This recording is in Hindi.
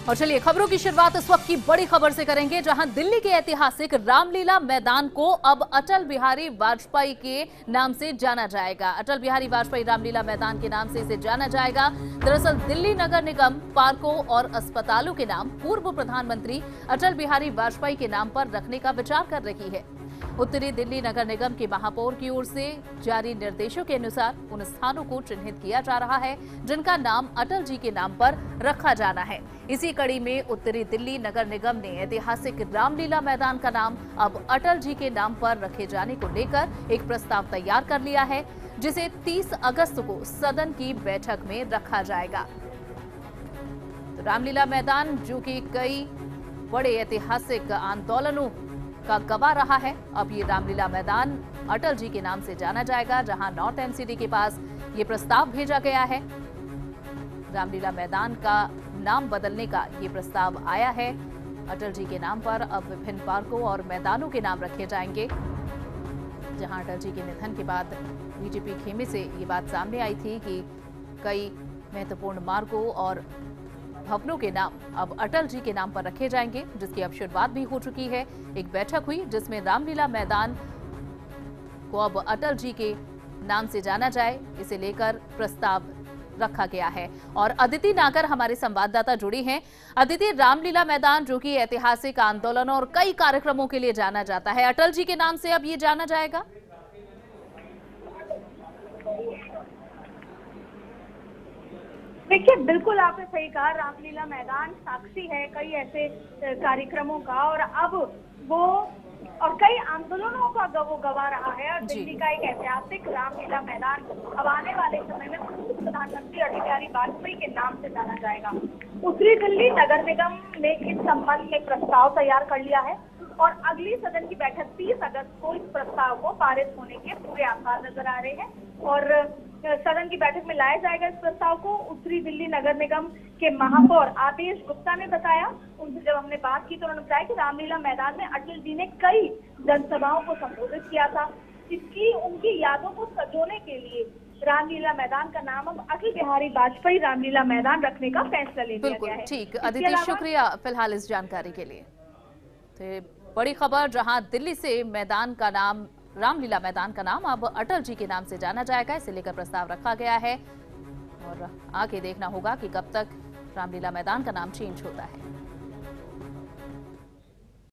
और चलिए खबरों की शुरुआत इस वक्त की बड़ी खबर से करेंगे, जहां दिल्ली के ऐतिहासिक रामलीला मैदान को अब अटल बिहारी वाजपेयी के नाम से जाना जाएगा। अटल बिहारी वाजपेयी रामलीला मैदान के नाम से इसे जाना जाएगा। दरअसल दिल्ली नगर निगम पार्कों और अस्पतालों के नाम पूर्व प्रधानमंत्री अटल बिहारी वाजपेयी के नाम पर रखने का विचार कर रही है। उत्तरी दिल्ली नगर निगम के महापौर की ओर से जारी निर्देशों के अनुसार उन स्थानों को चिन्हित किया जा रहा है जिनका नाम अटल जी के नाम पर रखा जाना है। इसी कड़ी में उत्तरी दिल्ली नगर निगम ने ऐतिहासिक रामलीला मैदान का नाम अब अटल जी के नाम पर रखे जाने को लेकर एक प्रस्ताव तैयार कर लिया है, जिसे 30 अगस्त को सदन की बैठक में रखा जाएगा। तो रामलीला मैदान जो कि कई बड़े ऐतिहासिक आंदोलनों का गवाह रहा है, अब ये रामलीला मैदान अटल जी के नाम से जाना जाएगा, जहां नॉर्थ एनसीडी के पास ये प्रस्ताव भेजा गया है। रामलीला मैदान का नाम बदलने का ये प्रस्ताव आया है। अटल जी के नाम पर अब विभिन्न पार्कों और मैदानों के नाम रखे जाएंगे। जहां अटल जी के निधन के बाद बीजेपी खेमे से ये बात सामने आई थी कि कई महत्वपूर्ण मार्गों और भवनों के नाम अब अटल जी के नाम पर रखे जाएंगे, जिसकी अब शुरुआत भी हो चुकी है। एक बैठक हुई जिसमें रामलीला मैदान को अब अटल जी के नाम से जाना जाए, इसे लेकर प्रस्ताव रखा गया है। और अदिति नागर हमारे संवाददाता जुड़ी हैं। अदिति, रामलीला मैदान जो कि ऐतिहासिक आंदोलनों और कई कार्यक्रमों के लिए जाना जाता है, अटल जी के नाम से अब ये जाना जाएगा? देखिए, बिल्कुल आपने सही कहा। रामलीला मैदान साक्षी है कई ऐसे कार्यक्रमों का, और अब वो और कई आंदोलनों का वो गवा रहा है। और दिल्ली का एक ऐतिहासिक रामलीला मैदान अब आने वाले समय में प्रधानमंत्री अटल बिहारी वाजपेयी के नाम से जाना जाएगा। उत्तरी दिल्ली नगर निगम ने इस संबंध में प्रस्ताव तैयार कर लिया है और अगली सदन की बैठक 30 अगस्त को इस प्रस्ताव को पारित होने के पूरे आसार नजर आ रहे हैं और सदन की बैठक में लाया जाएगा इस प्रस्ताव को। उत्तरी दिल्ली नगर निगम के महापौर आदेश गुप्ता ने बताया, उनसे जब हमने बात की तो उन्होंने बताया कि रामलीला मैदान में अटल जी ने कई जनसभाओं को संबोधित किया था। इसकी उनकी यादों को संजोने के लिए रामलीला मैदान का नाम अब अटल बिहारी वाजपेयी रामलीला मैदान रखने का फैसला ले लिया गया है। ठीक, अदिति शुक्रिया फिलहाल इस जानकारी के लिए। तो बड़ी खबर, जहां दिल्ली से मैदान का नाम रामलीला मैदान का नाम अब अटल जी के नाम से जाना जाएगा, इसे लेकर प्रस्ताव रखा गया है और आगे देखना होगा कि कब तक रामलीला मैदान का नाम चेंज होता है।